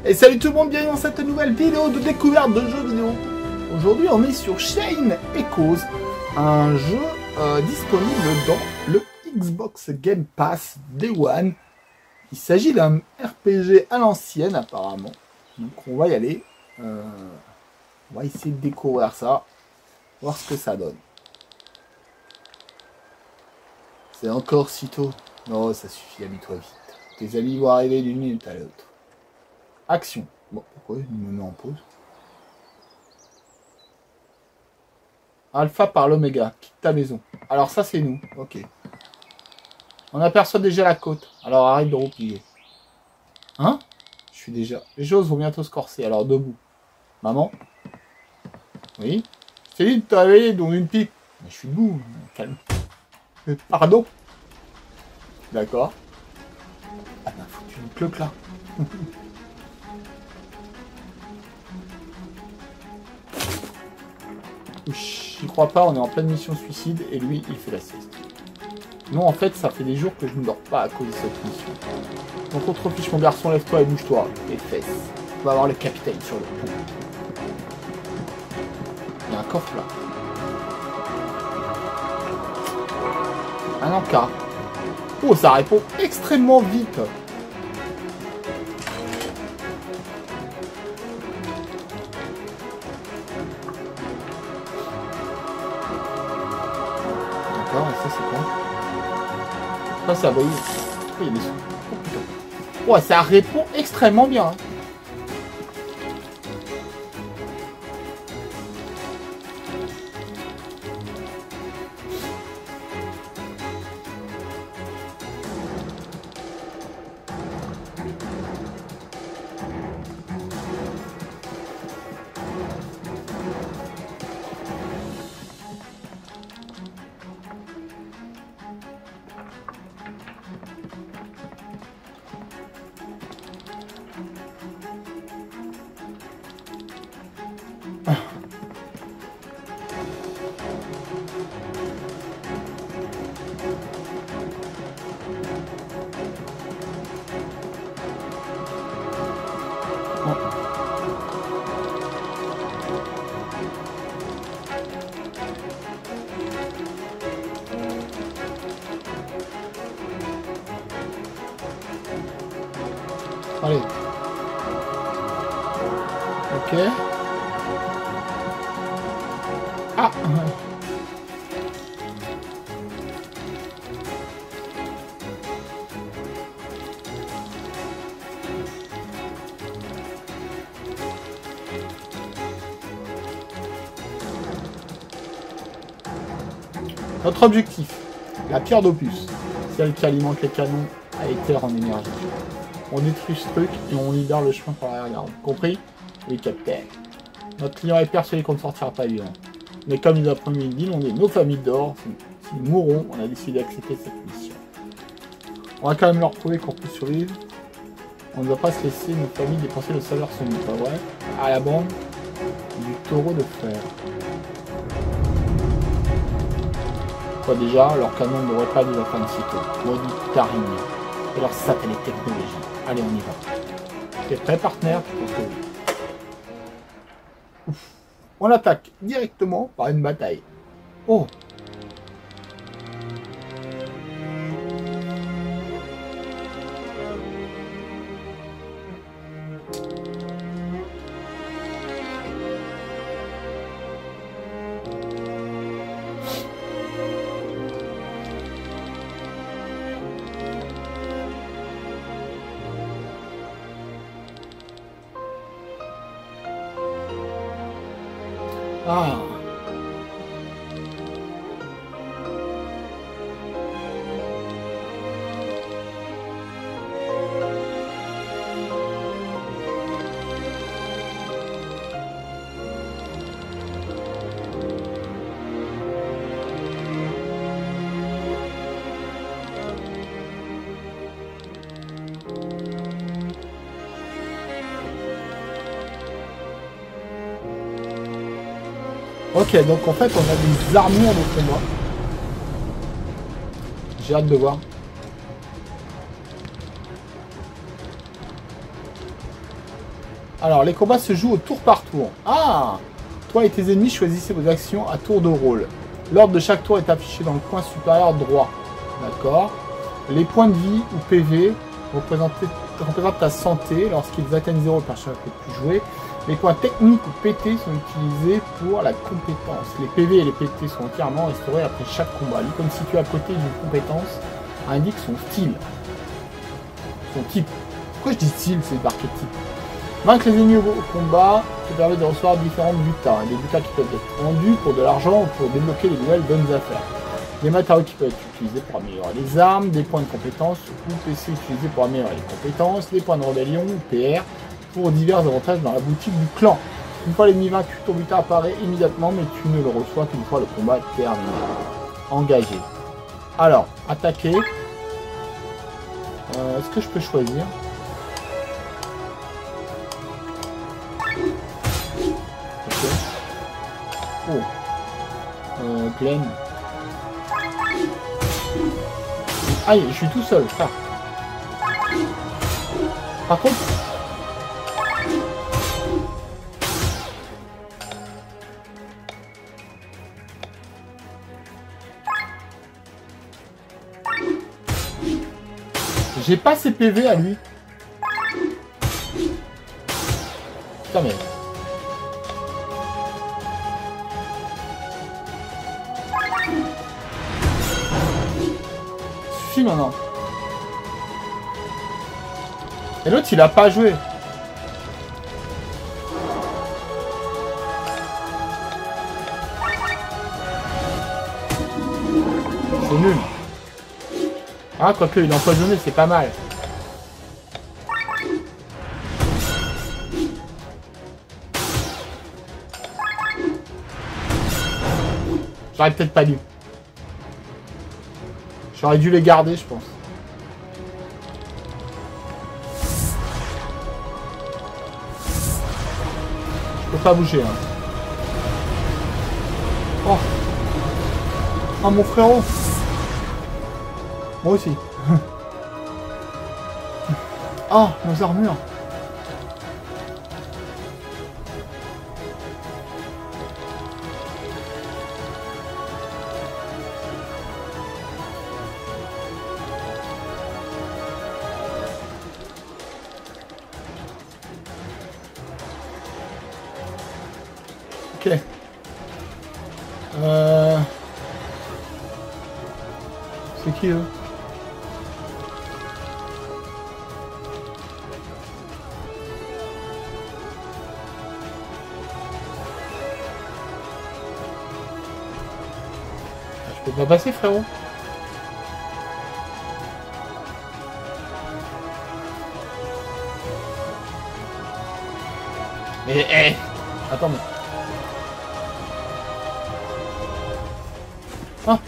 Et salut tout le monde, bienvenue dans cette nouvelle vidéo de découverte de jeux vidéo. Aujourd'hui on est sur Chain Echoes, un jeu disponible dans le Xbox Game Pass Day One. Il s'agit d'un RPG à l'ancienne apparemment. Donc on va y aller. On va essayer de découvrir ça, voir ce que ça donne. C'est encore si tôt. Non, ça suffit, habille-toi vite. Tes amis vont arriver d'une minute à l'autre. Action. Bon, pourquoi il me met en pause? Alpha par l'Oméga. Quitte ta maison. Alors ça, c'est nous. Ok. On aperçoit déjà la côte. Alors arrête de roupiller. Hein? Je suis déjà... Les choses vont bientôt se corser. Alors debout. Maman? Oui? C'est dit de te réveiller dans une pipe. Mais je suis debout. Calme. Pardon? D'accord. Ah bah, foutu une cloque là. J'y crois pas, on est en pleine mission suicide et lui, il fait la sieste. Non, en fait, ça fait des jours que je ne dors pas à cause de cette mission. Donc on te refiche mon garçon, lève-toi et bouge-toi. Les fesses. On va avoir le capitaine sur le pont. Il y a un coffre là. Un encart. Oh, ça répond extrêmement vite. D'accord, et ça c'est quoi? Ça c'est abonné. Oh, il y a des sous. Oh putain. Ouais, ça répond extrêmement bien. Hein. Allez. Ok. Ah. Notre objectif, la pierre d'Opus, celle qui alimente les canons à éther en énergie. On détruit ce truc et on libère le chemin par l'arrière-garde. Compris? Oui, capitaine. Notre client est persuadé qu'on ne sortira pas vivant. Mais comme il nous a promis une deal, on est nos familles d'or. Si nous mourrons, on a décidé d'accepter cette mission. On va quand même leur prouver qu'on peut survivre. On ne doit pas se laisser nos familles dépenser le salaire son pas vrai. À la bande du taureau de fer. Quoi déjà, leur canon ne devrait pas nous atteindre si tôt. Maudit Tarim. Et leur satellite technologie. Allez, on y va. T'es prêt, partenaire? Ouf. On attaque directement par une bataille. Oh! Ah. Ok, donc en fait on a des armures de combat. J'ai hâte de voir. Alors, les combats se jouent au tour par tour. Ah! Toi et tes ennemis choisissez vos actions à tour de rôle. L'ordre de chaque tour est affiché dans le coin supérieur droit. D'accord. Les points de vie ou PV représentent ta santé. Lorsqu'ils atteignent 0 par chaque plus joué. Les points techniques ou PT sont utilisés pour la compétence. Les PV et les PT sont entièrement restaurés après chaque combat. L'icône située à côté d'une compétence indique son style. Son type. Pourquoi je dis style, c'est marqué type? Vaincre les ennemis au combat te permet de recevoir différents butins. Des butins qui peuvent être vendus pour de l'argent ou pour débloquer de nouvelles bonnes affaires. Des matériaux qui peuvent être utilisés pour améliorer les armes, des points de compétences ou PC utilisés pour améliorer les compétences, des points de rébellion ou PR pour divers avantages dans la boutique du clan. Une fois l'ennemi vaincu, ton butin apparaît immédiatement, mais tu ne le reçois qu'une fois le combat terminé. Engagé. Alors, attaquer. Est-ce que je peux choisir? Ok. Oh. Glenn. Aïe, je suis tout seul, ça. Par contre... J'ai pas ses PV à lui. Putain, mais... Suffit maintenant. Et l'autre, il a pas joué. C'est nul. Ah, quoique, il est empoisonné, c'est pas mal. J'aurais peut-être pas dû. J'aurais dû les garder, je pense. Je peux pas bouger, hein. Oh. Oh, mon frérot. Moi aussi. Oh, nos armures. Ok. C'est qui eux? Je peux pas passer, frérot. Mais hé, attends, mais... Ah.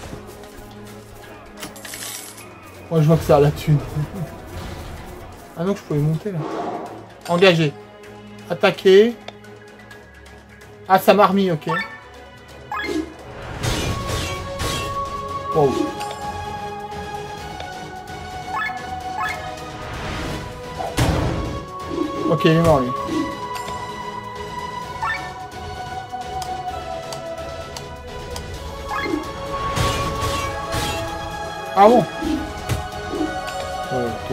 Moi je vois que ça a la thune. Ah non, je pouvais monter là. Engagé. Attaquer. Ah, ça m'a remis, ok. Wow. Ok, il est mort lui. Ah bon? Ok.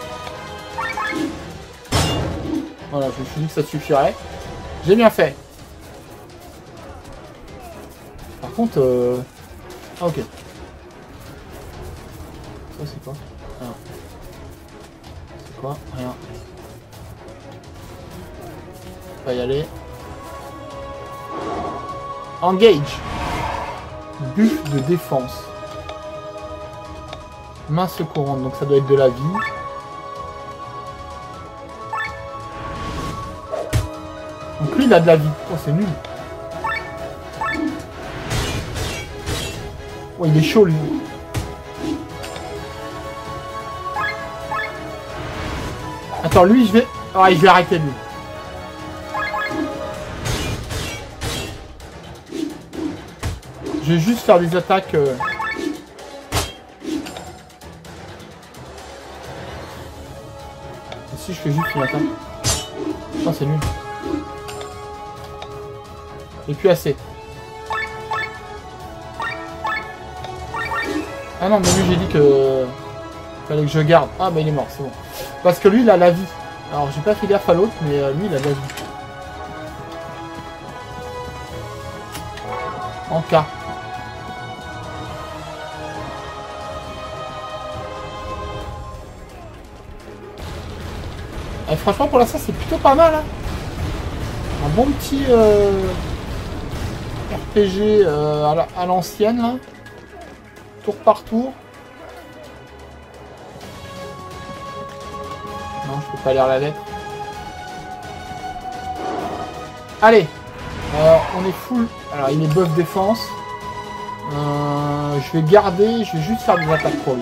Voilà, je me suis dit que ça suffirait. J'ai bien fait. Par contre... Ah ok. Ça c'est quoi? Ah. C'est quoi? Rien. On va y aller. Engage. Buff de défense. Main secourante, donc ça doit être de la vie. Donc lui il a de la vie. Oh c'est nul. Oh il est chaud lui. Attends lui je vais... Ah je vais arrêter lui. Je vais juste faire des attaques... Si je fais juste une attaque. Oh, c'est nul. Et puis assez. Ah non, mais lui, j'ai dit que... fallait que je garde. Ah, bah il est mort, c'est bon. Parce que lui, il a la vie. Alors, j'ai pas fait gaffe à l'autre, mais lui, il a de la vie. En cas. Et franchement, pour l'instant, c'est plutôt pas mal. Hein. Un bon petit RPG à l'ancienne, là. Tour par tour. Non, je peux pas lire la lettre. Allez. On est full. Alors, il est buff défense. Je vais garder. Je vais juste faire des attaques pour lui.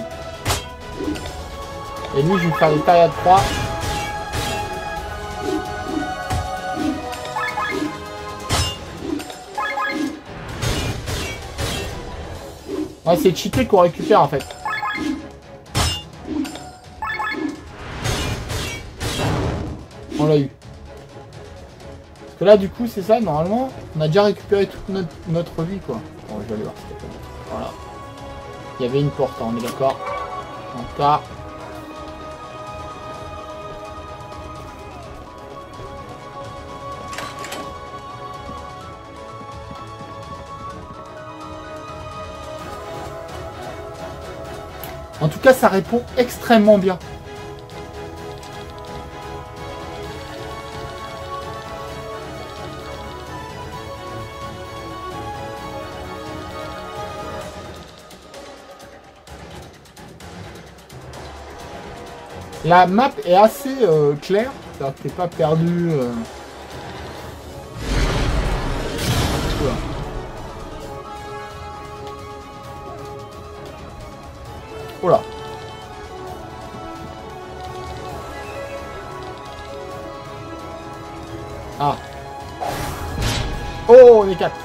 Et lui, je vais faire des tailles à 3. Ouais, c'est cheaté qu'on récupère en fait. On l'a eu. Parce que là, du coup, c'est ça, normalement, on a déjà récupéré toute notre vie, quoi. Bon, je vais aller voir ce qu'il y a. Voilà. Il y avait une porte, hein, on est d'accord. En cas. En tout cas, ça répond extrêmement bien. La map est assez claire, c'est-à-dire que t'es pas perdu. Voilà. Voilà. Ah. Oh, on est 4.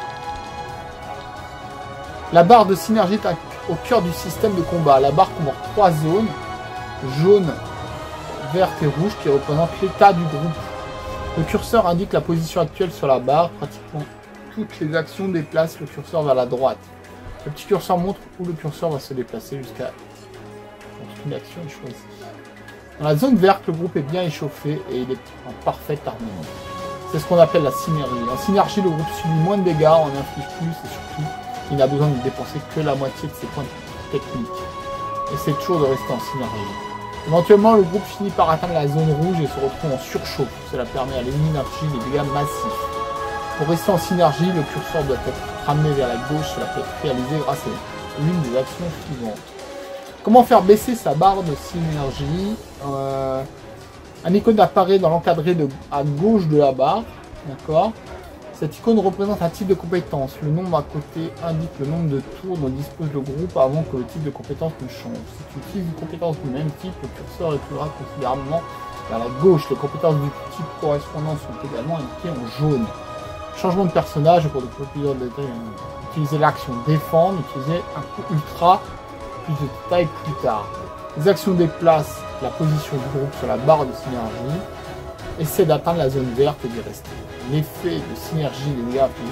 La barre de synergie est au cœur du système de combat. La barre couvre 3 zones. Jaune, verte et rouge qui représentent l'état du groupe. Le curseur indique la position actuelle sur la barre. Pratiquement toutes les actions déplacent le curseur vers la droite. Le petit curseur montre où le curseur va se déplacer jusqu'à une action est choisie. Dans la zone verte, le groupe est bien échauffé et il est en parfaite harmonie. C'est ce qu'on appelle la synergie. En synergie, le groupe subit moins de dégâts, en inflige plus et surtout, il n'a besoin de dépenser que la moitié de ses points techniques. Et c'est toujours de rester en synergie. Éventuellement, le groupe finit par atteindre la zone rouge et se retrouve en surchauffe. Cela permet à l'ennemi d'infliger des dégâts massifs. Pour rester en synergie, le curseur doit être ramené vers la gauche. Cela peut être réalisé grâce à l'une des actions suivantes. Comment faire baisser sa barre de synergie? Un icône apparaît dans l'encadré à gauche de la barre. D'accord. Cette icône représente un type de compétence. Le nombre à côté indique le nombre de tours dont dispose le groupe avant que le type de compétence ne change. Si tu utilises une compétence du même type, le curseur reculera considérablement vers la gauche. Les compétences du type correspondant sont également indiquées en jaune. Changement de personnage pour de plusieurs détails. Utiliser l'action défendre, utiliser un coup ultra, plus de détails plus tard. Les actions déplacent la position du groupe sur la barre de synergie. Essaie d'atteindre la zone verte et d'y rester. L'effet de synergie des dégâts appuyés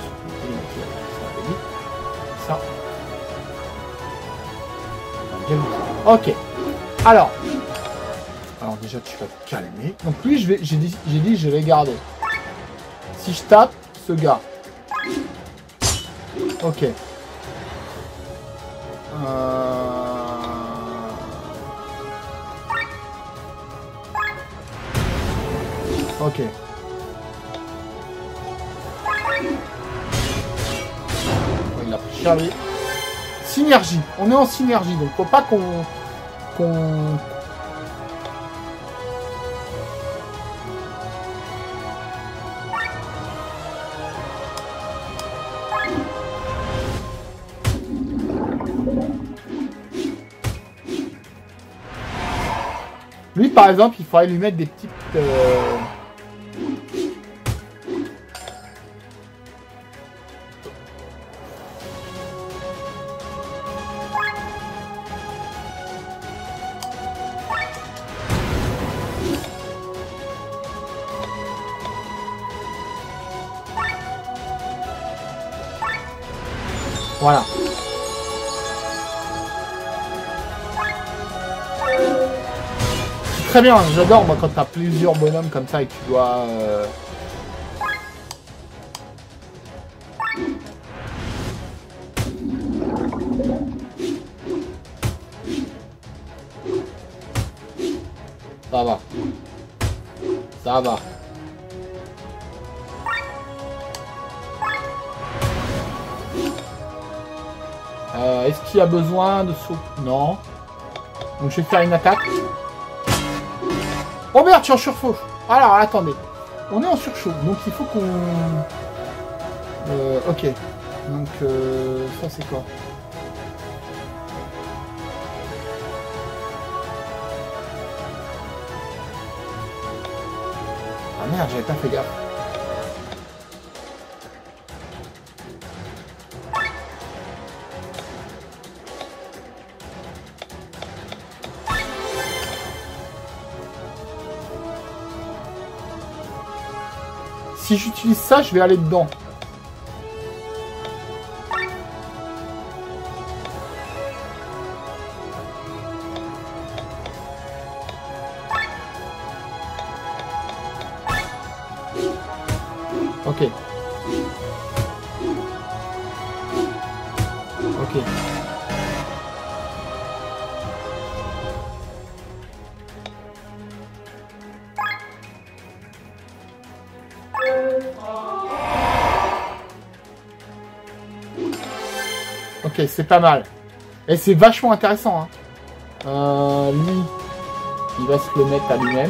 sur ça. Ok. Alors déjà tu vas te calmer. Donc lui j'ai dit je vais garder. Si je tape ce gars. Ok. Ok. Il a pris Charlie. Synergie. On est en synergie, donc faut pas qu'on... Lui, par exemple, il faudrait lui mettre des petites... Voilà. Très bien, j'adore moi quand t'as plusieurs bonhommes comme ça et que tu dois... Ça va. Ça va. Est-ce qu'il y a besoin de saut? Non. Donc je vais faire une attaque. Oh merde, je suis en surchauffe. Alors, attendez. On est en surchauffe, donc il faut qu'on... ok. Donc, ça c'est quoi? Ah merde, j'avais pas fait gaffe. Si j'utilise ça, je vais aller dedans. Ok. Ok. Ok, c'est pas mal. Et c'est vachement intéressant. Hein. Lui, il va se le mettre à lui-même.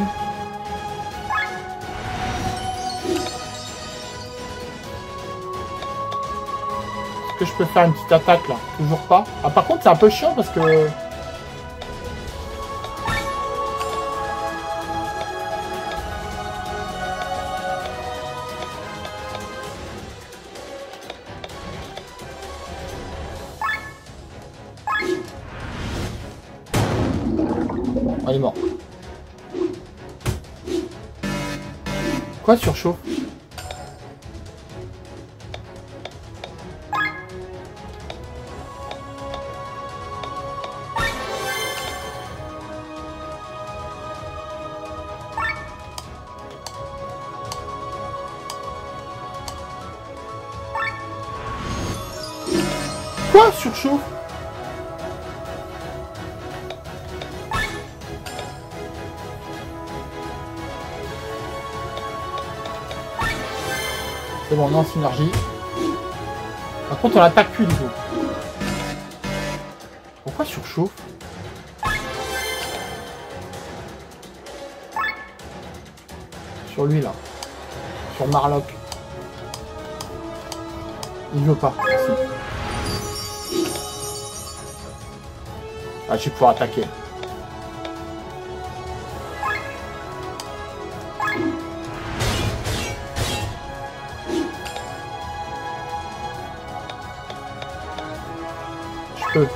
Est-ce que je peux faire une petite attaque là? Toujours pas. Ah, par contre, c'est un peu chiant parce que... Ah, il est mort. Quoi, surchauffe? Quoi, surchauffe? C'est bon, on est en synergie. Par contre, on l'attaque plus du coup. Pourquoi surchauffe? Sur lui là. Sur Marlock. Il veut pas. Merci. Ah, je vais pouvoir attaquer. Je peux.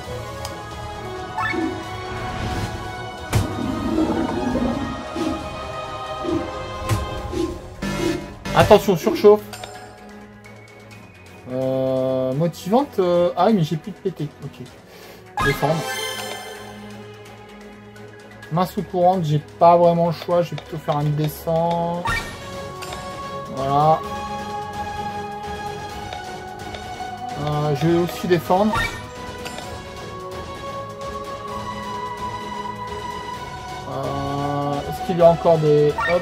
Attention, surchauffe. Motivante. Ah oui, mais j'ai plus de PT. Ok. Défendre. Main sous courante, j'ai pas vraiment le choix. Je vais plutôt faire un descend. Voilà. Je vais aussi défendre. Est-ce qu'il y a encore des... Hop.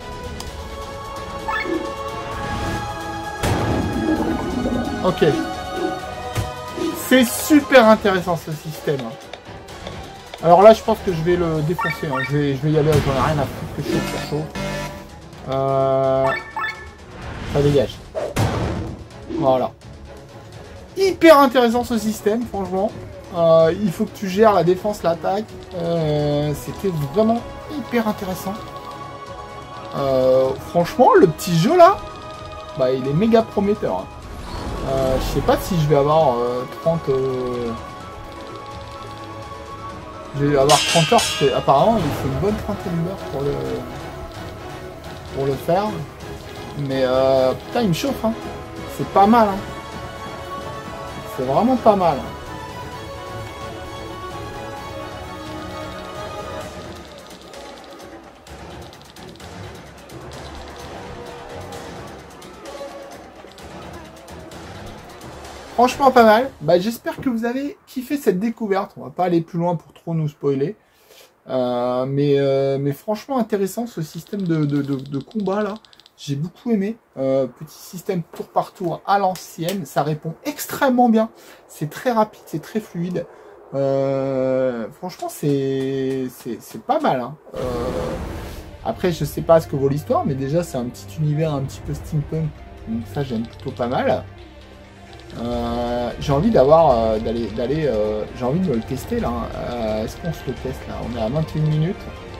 Ok. C'est super intéressant ce système. Alors là, je pense que je vais le défoncer. Hein. Je vais y aller, j'en ai rien à foutre que je suis sur chaud. Ça dégage. Voilà. Hyper intéressant ce système, franchement. Il faut que tu gères la défense, l'attaque. C'était vraiment hyper intéressant. Franchement, le petit jeu là, bah, il est méga prometteur. Hein. Je sais pas si je vais avoir 30... Je vais avoir 30 heures, parce qu'apparemment il faut une bonne trentaine d'heures pour le faire. Mais putain, il me chauffe, hein. C'est pas mal, hein. C'est vraiment pas mal. Franchement pas mal. Bah, j'espère que vous avez kiffé cette découverte. On va pas aller plus loin pour trop nous spoiler. Mais franchement intéressant ce système de combat là. J'ai beaucoup aimé. Petit système tour par tour à l'ancienne. Ça répond extrêmement bien. C'est très rapide, c'est très fluide. Franchement, c'est pas mal. Hein. Après, je sais pas ce que vaut l'histoire, mais déjà, c'est un petit univers un petit peu steampunk. Donc ça, j'aime plutôt pas mal. J'ai envie j'ai envie de me le tester là. Est-ce qu'on se le teste là? On est à 21 minutes.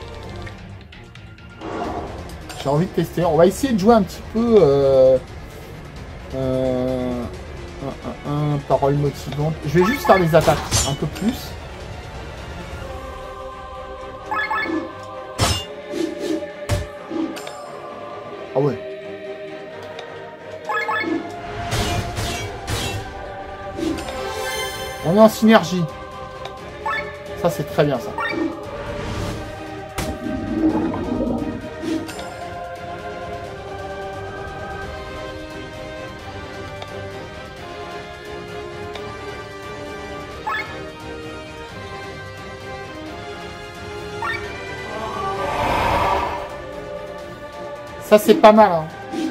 J'ai envie de tester. On va essayer de jouer un petit peu parole motivante. Je vais juste faire les attaques un peu plus. Ah ouais. On est en synergie. Ça, c'est très bien, ça. Ça, c'est pas mal, hein.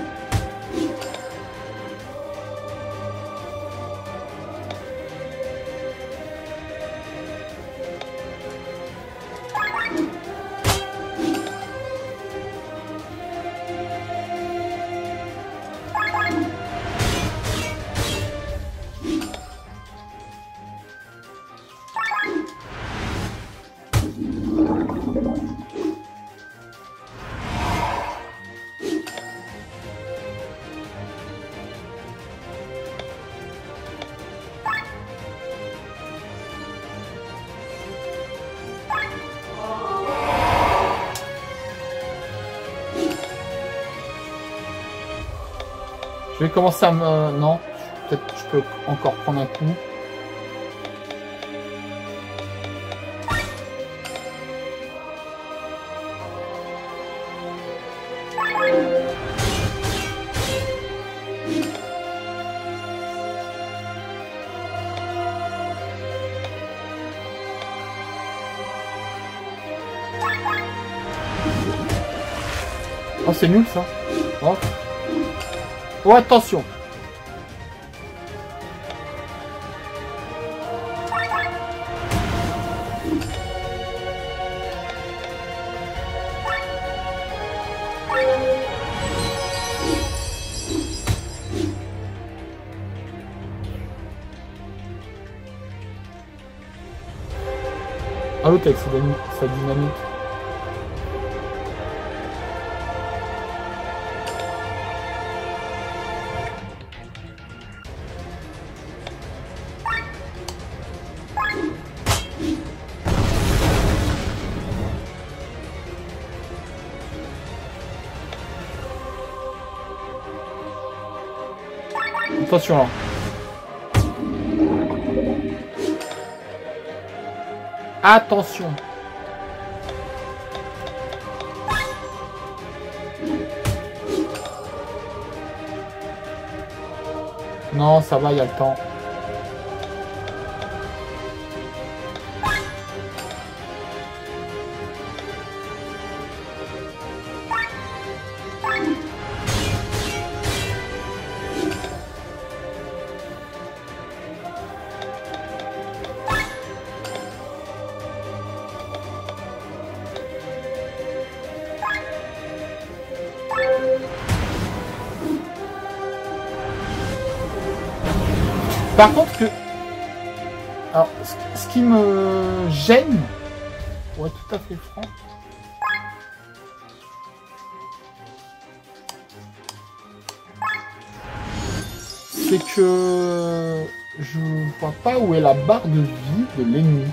Je vais commencer à me... Non, peut-être que je peux encore prendre un coup. Oh, c'est nul ça. Oh. Oh, attention. Ah, l'autre avec sa dynamique. Attention là. Attention. Non, ça va, il y a le temps. Par contre que... Alors, ce qui me gêne, pour être tout à fait franc, c'est que je vois pas où est la barre de vie de l'ennemi.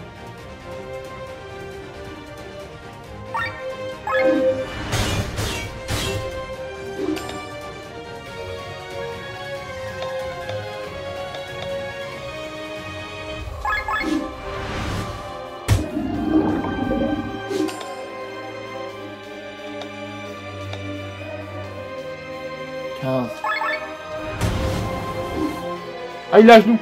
Ah, ah il a genou.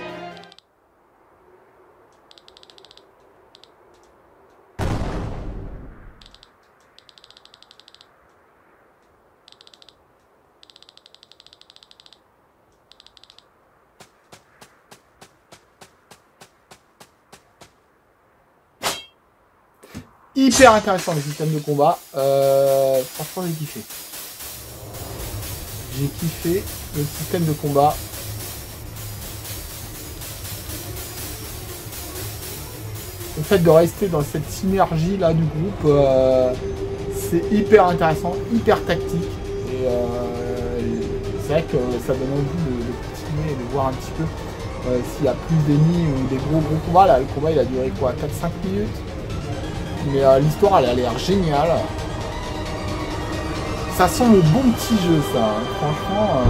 Hyper intéressant le système de combat. Franchement, j'ai kiffé. J'ai kiffé le système de combat. Le fait de rester dans cette synergie là du groupe, c'est hyper intéressant, hyper tactique. Et c'est vrai que ça donne envie de continuer et de voir un petit peu s'il y a plus d'ennemis ou des gros combats. Là, le combat il a duré quoi, 4-5 minutes. Mais l'histoire elle a l'air géniale. Ça sent le bon petit jeu ça, hein. Franchement.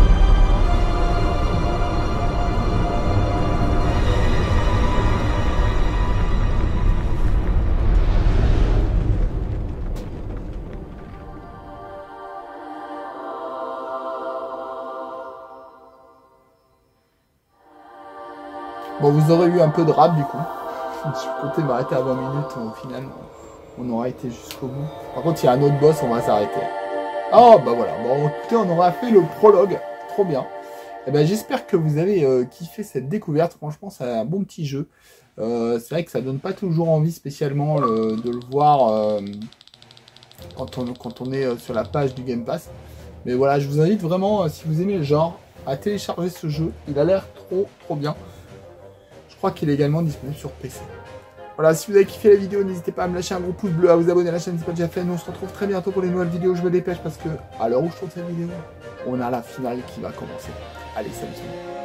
Bon, vous aurez eu un peu de rap du coup. Je suis compté m'arrêter à 20 minutes, au final, on aura été jusqu'au bout. Par contre, il y a un autre boss, on va s'arrêter. Oh, bah voilà. Bon, écoutez, on aura fait le prologue. Trop bien. Et ben, j'espère que vous avez kiffé cette découverte. Franchement, c'est un bon petit jeu. C'est vrai que ça donne pas toujours envie spécialement de le voir quand on est sur la page du Game Pass. Mais voilà, je vous invite vraiment, si vous aimez le genre, à télécharger ce jeu. Il a l'air trop bien. Je crois qu'il est également disponible sur PC. Voilà, si vous avez kiffé la vidéo, n'hésitez pas à me lâcher un gros pouce bleu, à vous abonner à la chaîne si ce n'est pas déjà fait. Nous on se retrouve très bientôt pour les nouvelles vidéos. Je me dépêche parce que, à l'heure où je tourne cette vidéo, on a la finale qui va commencer. Allez, salut.